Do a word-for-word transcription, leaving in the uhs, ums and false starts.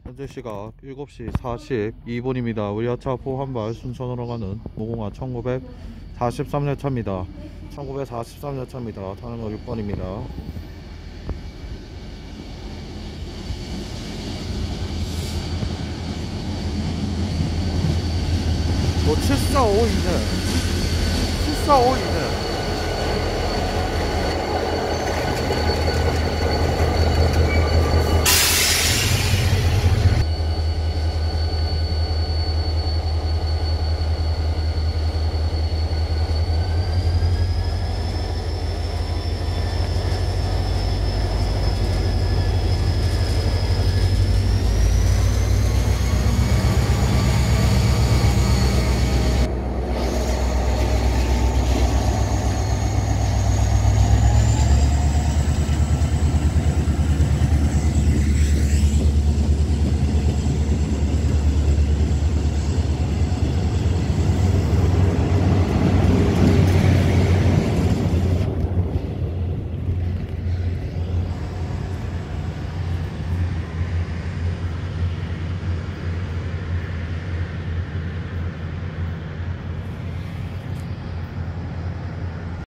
현재 시각 일곱 시 사십이 분입니다. 우리 하차 포함발 순천으로 가는 무궁화 천구백사십삼 열차입니다. 천구백사십삼 열차입니다. 타는 거 육 번입니다. 뭐 칠사오이네. 칠사오이네.